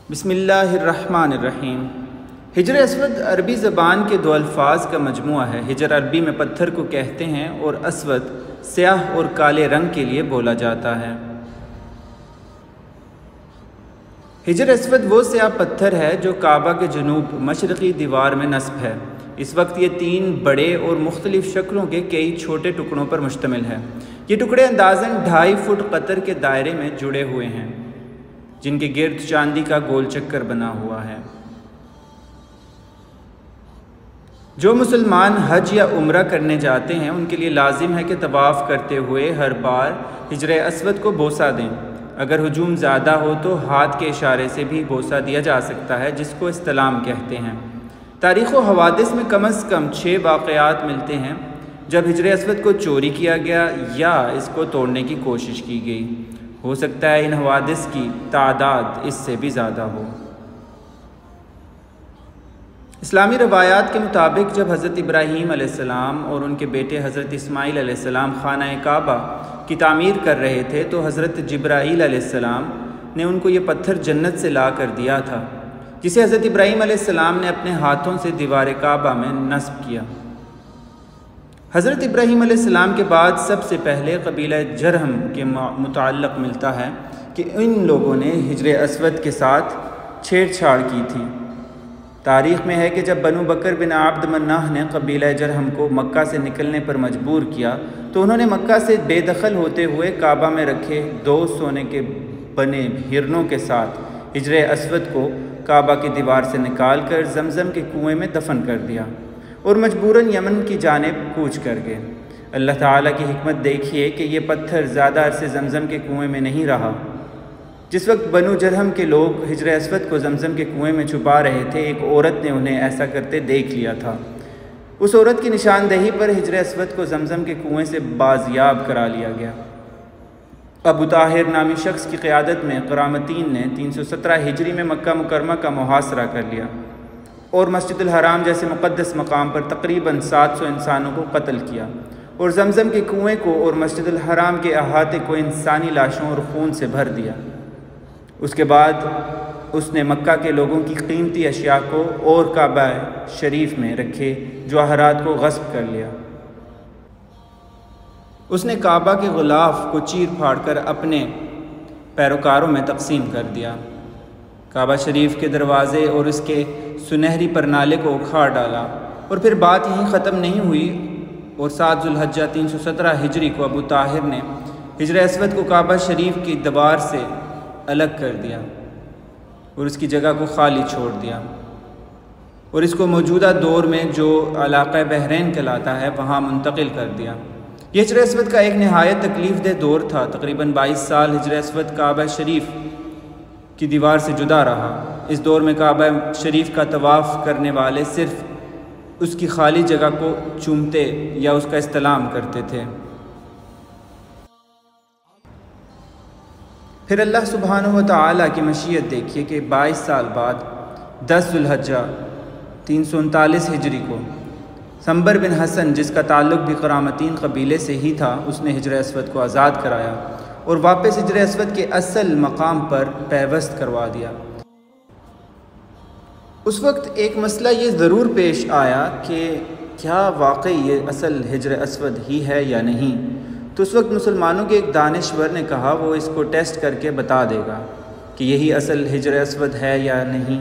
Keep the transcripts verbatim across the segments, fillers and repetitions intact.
بسم اللہ الرحمن الرحیم۔ حجر اسود عربی زبان کے دو الفاظ کا مجموعہ ہے۔ حجر عربی میں پتھر کو کہتے ہیں اور اسود سیاہ اور کالے رنگ کے لیے بولا جاتا ہے۔ حجر اسود وہ سیاہ پتھر ہے جو کعبہ کے جنوب مشرقی دیوار میں نصب ہے۔ اس وقت یہ تین بڑے اور مختلف شکلوں کے کئی چھوٹے ٹکڑوں پر مشتمل ہے۔ یہ ٹکڑے اندازاً ڈھائی فٹ قطر کے دائرے میں جڑے ہوئے ہیں، جن کے گرد چاندی کا گول چکر بنا ہوا ہے۔ جو مسلمان حج یا عمرہ کرنے جاتے ہیں ان کے لیے لازم ہے کہ طواف کرتے ہوئے ہر بار حجر اسود کو بوسہ دیں۔ اگر ہجوم زیادہ ہو تو ہاتھ کے اشارے سے بھی بوسہ دیا جا سکتا ہے، جس کو استلام کہتے ہیں۔ تاریخ و حوادث میں کم از کم چھ واقعات ملتے ہیں جب حجر اسود کو چوری کیا گیا یا اس کو توڑنے کی کوشش کی گئی۔ ہو سکتا ہے ان حوادث کی تعداد اس سے بھی زیادہ ہو۔ اسلامی روایات کے مطابق جب حضرت ابراہیم علیہ السلام اور ان کے بیٹے حضرت اسماعیل علیہ السلام خانہ کعبہ کی تعمیر کر رہے تھے تو حضرت جبرائیل علیہ السلام نے ان کو یہ پتھر جنت سے لا کر دیا تھا، جسے حضرت ابراہیم علیہ السلام نے اپنے ہاتھوں سے دیوار کعبہ میں نصب کیا۔ حضرت ابراہیم علیہ السلام کے بعد سب سے پہلے قبیلہ جرہم کے متعلق ملتا ہے کہ ان لوگوں نے حجر اسود کے ساتھ چھیڑ چھاڑ کی تھی۔ تاریخ میں ہے کہ جب بنو بکر بن عبد مناح نے قبیلہ جرہم کو مکہ سے نکلنے پر مجبور کیا تو انہوں نے مکہ سے بے دخل ہوتے ہوئے کعبہ میں رکھے دو سونے کے بنے ہرنوں کے ساتھ حجر اسود کو کعبہ کی دیوار سے نکال کر زمزم کے کنویں میں دفن کر دیا اور مجبوراً یمن کی جانب کوچ کر گئے۔ اللہ تعالیٰ کی حکمت دیکھیے کہ یہ پتھر زیادہ عرصے زمزم کے کنویں میں نہیں رہا۔ جس وقت بنو جرہم کے لوگ حجر اسود کو زمزم کے کنویں میں چھپا رہے تھے، ایک عورت نے انہیں ایسا کرتے دیکھ لیا تھا۔ اس عورت کی نشاندہی پر حجر اسود کو زمزم کے کنویں سے بازیاب کرا لیا گیا۔ ابو طاہر نامی شخص کی قیادت میں قرامتین نے تین سو سترہ ہجری میں مکہ مکرمہ کا محاصرہ کر لیا اور مسجد الحرام جیسے مقدس مقام پر تقریباً سات سو انسانوں کو قتل کیا اور زمزم کے کنویں کو اور مسجد الحرام کے احاطے کو انسانی لاشوں اور خون سے بھر دیا۔ اس کے بعد اس نے مکہ کے لوگوں کی قیمتی اشیاء کو اور کعبہ شریف میں رکھے جواہرات کو غصب کر لیا۔ اس نے کعبہ کے غلاف کو چیر پھاڑ کر اپنے پیروکاروں میں تقسیم کر دیا۔ کعبہ شریف کے دروازے اور اس کے سنہری پرنالے کو اکھاڑ ڈالا اور پھر بات یہیں ختم نہیں ہوئی اور سات ذو الحجہ تین سو سترہ ہجری کو ابو طاہر نے حجر اسود کو کعبہ شریف کی دیوار سے الگ کر دیا اور اس کی جگہ کو خالی چھوڑ دیا اور اس کو موجودہ دور میں جو علاقہ بحرین کہلاتا ہے وہاں منتقل کر دیا۔ یہ حجر اسود کا ایک نہایت تکلیف دہ دور تھا۔ تقریباً بائیس سال حجر اسود کعبہ شریف کی دیوار سے جدا رہا۔ اس دور میں کعبہ شریف کا طواف کرنے والے صرف اس کی خالی جگہ کو چومتے یا اس کا استلام کرتے تھے۔ پھر اللہ سبحانہ و تعالیٰ کی مشیت دیکھیے کہ بائیس سال بعد دس ذو الحجہ تین سو انتالیس ہجری کو سمبر بن حسن، جس کا تعلق بھی قرامتین قبیلے سے ہی تھا، اس نے حجر اسود کو آزاد کرایا اور واپس حجر اسود کے اصل مقام پر پیوست کروا دیا۔ اس وقت ایک مسئلہ یہ ضرور پیش آیا کہ کیا واقعی یہ اصل حجر اسود ہی ہے یا نہیں، تو اس وقت مسلمانوں کے ایک دانشور نے کہا وہ اس کو ٹیسٹ کر کے بتا دے گا کہ یہی اصل حجر اسود ہے یا نہیں،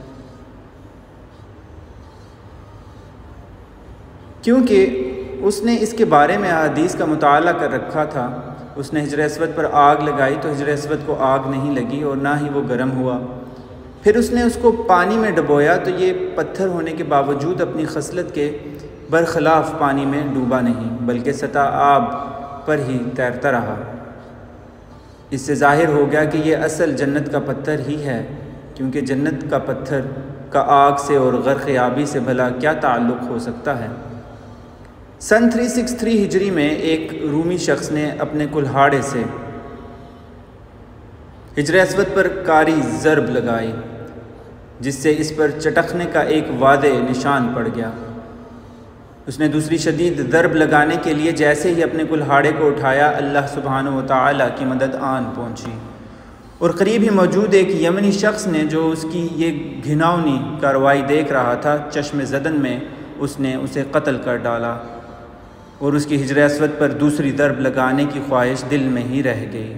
کیونکہ اس نے اس کے بارے میں احادیث کا مطالعہ کر رکھا تھا۔ اس نے حجر اسود پر آگ لگائی تو حجر اسود کو آگ نہیں لگی اور نہ ہی وہ گرم ہوا۔ پھر اس نے اس کو پانی میں ڈبویا تو یہ پتھر ہونے کے باوجود اپنی خصلت کے برخلاف پانی میں ڈوبا نہیں بلکہ سطح آب پر ہی تیرتا رہا۔ اس سے ظاہر ہو گیا کہ یہ اصل جنت کا پتھر ہی ہے، کیونکہ جنت کا پتھر کا آگ سے اور غرق آبی سے بھلا کیا تعلق ہو سکتا ہے۔ سن تین سو تیسٹھ ہجری میں ایک رومی شخص نے اپنے کلہاڑے سے حجر اسود پر کاری ضرب لگائی، جس سے اس پر چٹکنے کا ایک واضح نشان پڑ گیا۔ اس نے دوسری شدید ضرب لگانے کے لیے جیسے ہی اپنے کلہاڑے کو اٹھایا، اللہ سبحانہ و تعالیٰ کی مدد آن پہنچی اور قریب ہی موجود ایک یمنی شخص نے جو اس کی یہ گھناؤنی کارروائی دیکھ رہا تھا، چشم زدن میں اس نے اسے قتل کر ڈالا اور اس کی حجر اسود پر دوسری ضرب لگانے کی خواہش دل میں ہی رہ گئی۔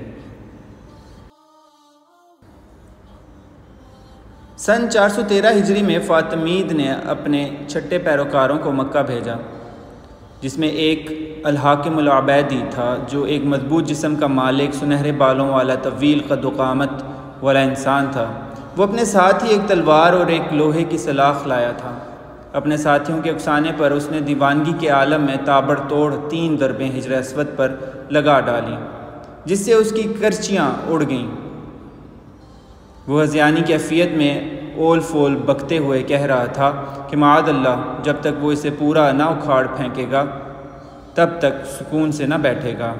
سن چار سو تیرہ ہجری میں فاطمید نے اپنے چھٹے پیروکاروں کو مکہ بھیجا، جس میں ایک الحاکم العبیدی تھا جو ایک مضبوط جسم کا مالک، سنہرے بالوں والا، طویل قد و قامت والا انسان تھا۔ وہ اپنے ساتھ ہی ایک تلوار اور ایک لوہے کی سلاخ لایا تھا۔ اپنے ساتھیوں کے اکسانے پر اس نے دیوانگی کے عالم میں تابڑ توڑ تین ضربیں حجر اسود پر لگا ڈالیں، جس سے اس کی کرچیاں اڑ گئیں۔ وہ ہذیانی کیفیت میں اول فول بکتے ہوئے کہہ رہا تھا کہ معاذ اللہ، جب تک وہ اسے پورا نہ اکھاڑ پھینکے گا تب تک سکون سے نہ بیٹھے گا۔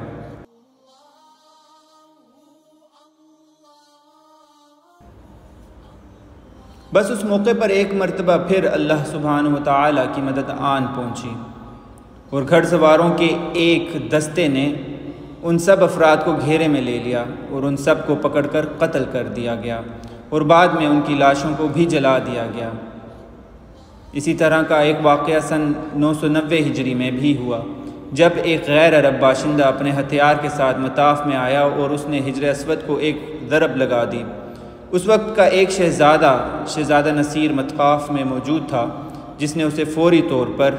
بس اس موقع پر ایک مرتبہ پھر اللہ سبحانہ و تعالیٰ کی مدد آن پہنچی اور گھڑ سواروں کے ایک دستے نے ان سب افراد کو گھیرے میں لے لیا اور ان سب کو پکڑ کر قتل کر دیا گیا اور بعد میں ان کی لاشوں کو بھی جلا دیا گیا۔ اسی طرح کا ایک واقعہ سن نو سو نوے ہجری میں بھی ہوا، جب ایک غیر عرب باشندہ اپنے ہتھیار کے ساتھ مطاف میں آیا اور اس نے حجر اسود کو ایک ضرب لگا دی۔ اس وقت کا ایک شہزادہ شہزادہ نصیر مطاف میں موجود تھا، جس نے اسے فوری طور پر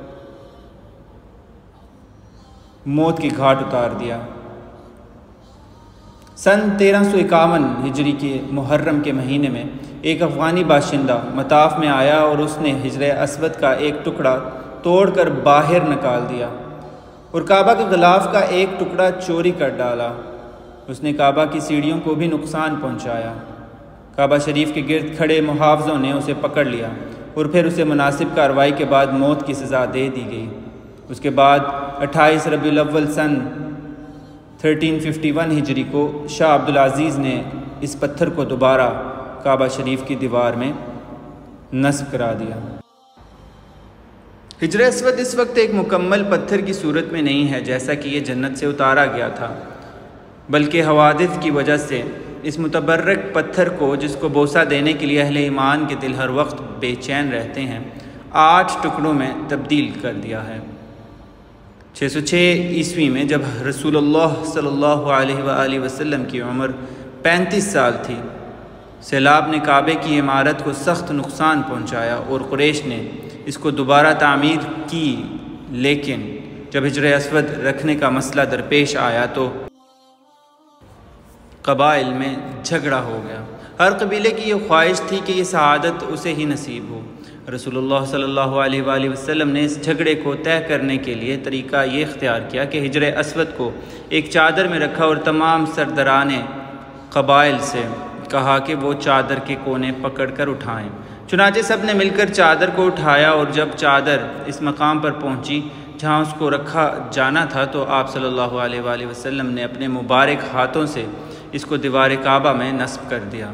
موت کی گھاٹ اتار دیا۔ سن تیرہ سو اکاون ہجری کے محرم کے مہینے میں ایک افغانی باشندہ مطاف میں آیا اور اس نے حجر اسود کا ایک ٹکڑا توڑ کر باہر نکال دیا اور کعبہ کے غلاف کا ایک ٹکڑا چوری کر ڈالا۔ اس نے کعبہ کی سیڑھیوں کو بھی نقصان پہنچایا۔ کعبہ شریف کے گرد کھڑے محافظوں نے اسے پکڑ لیا اور پھر اسے مناسب کارروائی کے بعد موت کی سزا دے دی گئی۔ اس کے بعد اٹھائیس ربیع الاول سن تھرٹین ففٹی ون ہجری کو شاہ عبدالعزیز نے اس پتھر کو دوبارہ کعبہ شریف کی دیوار میں نصب کرا دیا۔ حجر اسود اس وقت ایک مکمل پتھر کی صورت میں نہیں ہے جیسا کہ یہ جنت سے اتارا گیا تھا، بلکہ حوادث کی وجہ سے اس متبرک پتھر کو، جس کو بوسہ دینے کے لیے اہل ایمان کے دل ہر وقت بے چین رہتے ہیں، آٹھ ٹکڑوں میں تبدیل کر دیا ہے۔ چھ سو چھ عیسوی میں جب رسول اللہ صلی اللہ علیہ وآلہ وسلم کی عمر پینتیس سال تھی، سیلاب نے کعبے کی عمارت کو سخت نقصان پہنچایا اور قریش نے اس کو دوبارہ تعمیر کی، لیکن جب حجر اسود رکھنے کا مسئلہ درپیش آیا تو قبائل میں جھگڑا ہو گیا۔ ہر قبیلے کی یہ خواہش تھی کہ یہ سعادت اسے ہی نصیب ہو۔ رسول اللہ صلی اللہ علیہ وآلہ وسلم نے اس جھگڑے کو طے کرنے کے لیے طریقہ یہ اختیار کیا کہ حجر اسود کو ایک چادر میں رکھا اور تمام سرداران قبائل سے کہا کہ وہ چادر کے کونے پکڑ کر اٹھائیں۔ چنانچہ سب نے مل کر چادر کو اٹھایا اور جب چادر اس مقام پر پہنچی جہاں اس کو رکھا جانا تھا تو آپ صلی اللہ علیہ وآلہ وسلم نے اپنے مبارک ہاتھوں سے اس کو دیوار کعبہ میں نصب کر دیا۔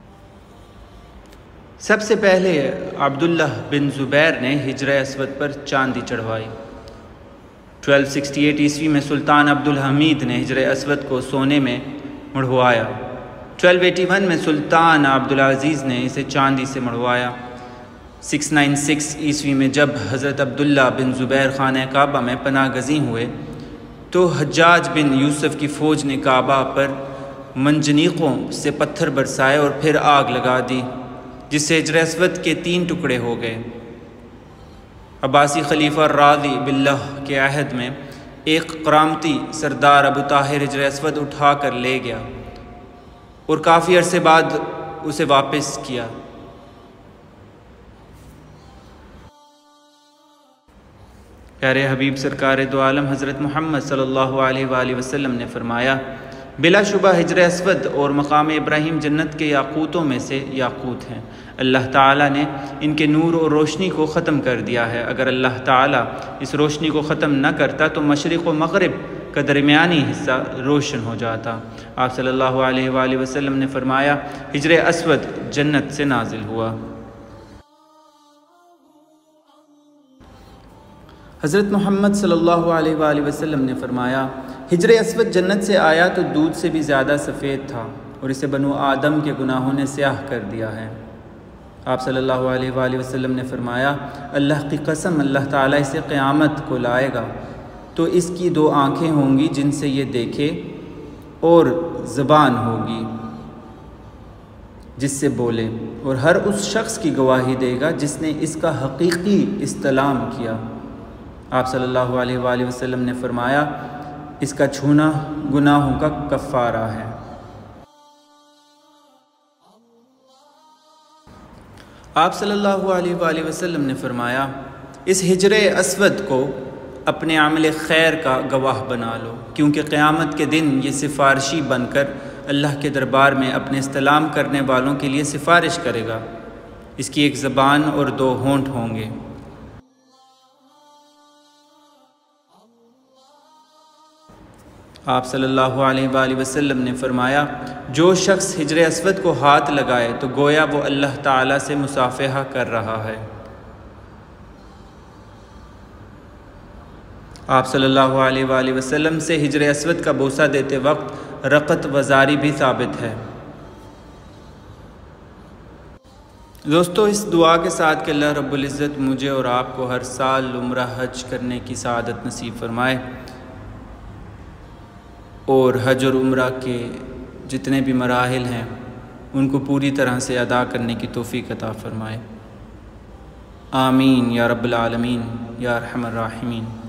سب سے پہلے عبداللہ بن زبیر نے حجر اسود پر چاندی چڑھوائی۔ بارہ سو اڑسٹھ عیسوی میں سلطان عبدالحمید نے حجر اسود کو سونے میں مڑھوایا۔ بارہ سو اٹھاسی میں سلطان عبدالعزیز نے اسے چاندی سے مڑھوایا۔ چھ سو ننانوے عیسوی میں جب حضرت عبداللہ بن زبیر خانہ کعبہ میں پناہ گزین ہوئے تو حجاج بن یوسف کی فوج نے کعبہ پر منجنیقوں سے پتھر برسائے اور پھر آگ لگا دی، جس سے حجر اسود کے تین ٹکڑے ہو گئے۔ عباسی خلیفہ راضی باللہ کے عہد میں ایک کرامتی سردار ابو طاہر حجر اسود اٹھا کر لے گیا اور کافی عرصے بعد اسے واپس کیا۔ پیارے حبیب سرکار دو عالم حضرت محمد صلی اللہ علیہ وآلہ وسلم نے فرمایا، بلا شبہ حجر اسود اور مقام ابراہیم جنت کے یاقوتوں میں سے یاقوت ہیں۔ اللہ تعالیٰ نے ان کے نور اور روشنی کو ختم کر دیا ہے۔ اگر اللہ تعالیٰ اس روشنی کو ختم نہ کرتا تو مشرق و مغرب کا درمیانی حصہ روشن ہو جاتا۔ آپ صلی اللہ علیہ وآلہ وسلم نے فرمایا، حجر اسود جنت سے نازل ہوا۔ حضرت محمد صلی اللہ علیہ وآلہ وسلم نے فرمایا، حجر اسود جنت سے آیا تو دودھ سے بھی زیادہ سفید تھا اور اسے بنو آدم کے گناہوں نے سیاہ کر دیا ہے۔ آپ صلی اللہ علیہ وآلہ وسلم نے فرمایا، اللہ کی قسم، اللہ تعالیٰ اسے قیامت کو لائے گا تو اس کی دو آنکھیں ہوں گی جن سے یہ دیکھے، اور زبان ہوگی جس سے بولے، اور ہر اس شخص کی گواہی دے گا جس نے اس کا حقیقی استلام کیا۔ آپ صلی اللہ علیہ وآلہ وسلم نے فرمایا، اس کا چھونا گناہوں کا کفارہ ہے۔ آپ صلی اللہ علیہ وآلہ وسلم نے فرمایا، اس حجر اسود کو اپنے عمل خیر کا گواہ بنا لو، کیونکہ قیامت کے دن یہ سفارشی بن کر اللہ کے دربار میں اپنے استلام کرنے والوں کے لیے سفارش کرے گا۔ اس کی ایک زبان اور دو ہونٹ ہوں گے۔ آپ صلی اللہ علیہ وآلہ وسلم نے فرمایا، جو شخص حجر اسود کو ہاتھ لگائے تو گویا وہ اللہ تعالیٰ سے مصافحہ کر رہا ہے۔ آپ صلی اللہ علیہ وآلہ وسلم سے حجر اسود کا بوسہ دیتے وقت رقت وزاری بھی ثابت ہے۔ دوستو، اس دعا کے ساتھ کہ اللہ رب العزت مجھے اور آپ کو ہر سال عمرہ حج کرنے کی سعادت نصیب فرمائے، اور حج اور عمرہ کے جتنے بھی مراحل ہیں ان کو پوری طرح سے ادا کرنے کی توفیق عطا فرمائے۔ آمین یا رب العالمین یا ارحم الراحمین۔